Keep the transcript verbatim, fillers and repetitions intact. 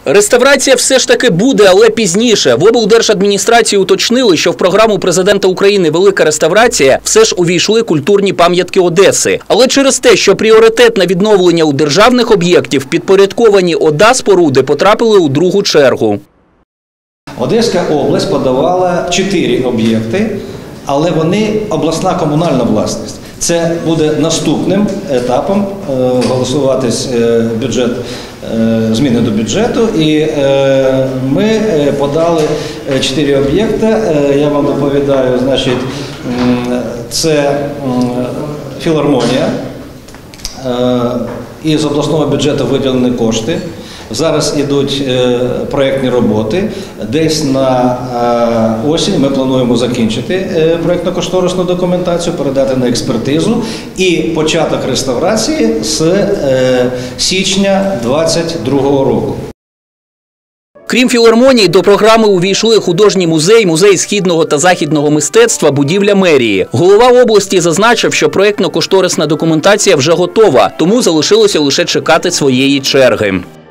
Реставрація все ж таки буде, але пізніше. В облдержадміністрації уточнили, що в програму президента України «Велика реставрація» все ж увійшли культурні пам'ятки Одеси. Але через те, що пріоритет на відновлення у державних об'єктів, підпорядковані ОДА споруди потрапили у другу чергу. Одеська область подавала чотири об'єкти, але вони обласна комунальна власність. Це буде наступним етапом голосуватись бюджет, зміни до бюджету, і ми подали чотири об'єкти. Я вам доповідаю, значить, це філармонія, і з обласного бюджету виділені кошти. Зараз йдуть проєктні роботи. Десь на осінь ми плануємо закінчити проєктно-кошторисну документацію, передати на експертизу і початок реставрації з січня двадцять другого року. Крім філармонії, до програми увійшли художній музей, музей східного та західного мистецтва, будівля мерії. Голова області зазначив, що проєктно-кошторисна документація вже готова, тому залишилося лише чекати своєї черги.